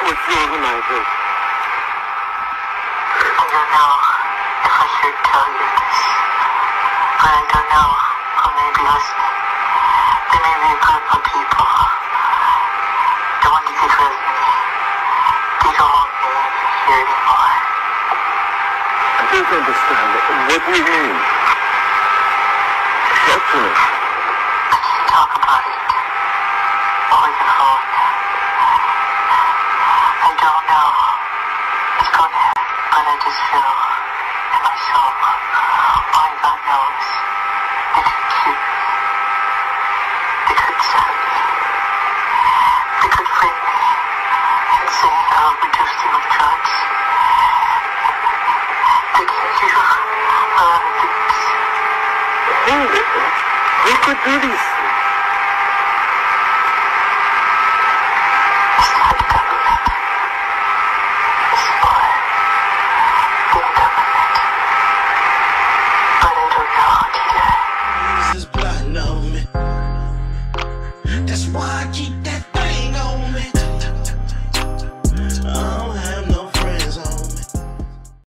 What's the organizer? I don't know if I should tell you this, but I don't know who may be listening. There may be a group of people. The one you get with me. They don't want me here anymore. I don't understand. What do you mean? Talk to me. I can't talk about it over the phone. I don't know what's going to happen, but I just feel in my soul, only God knows, they could keep me. They could stab me. They could frame me and say I overdosed on drugs. They could do a lot of things. Who could do these things? It's not the government. It's more than the government. But I don't know how to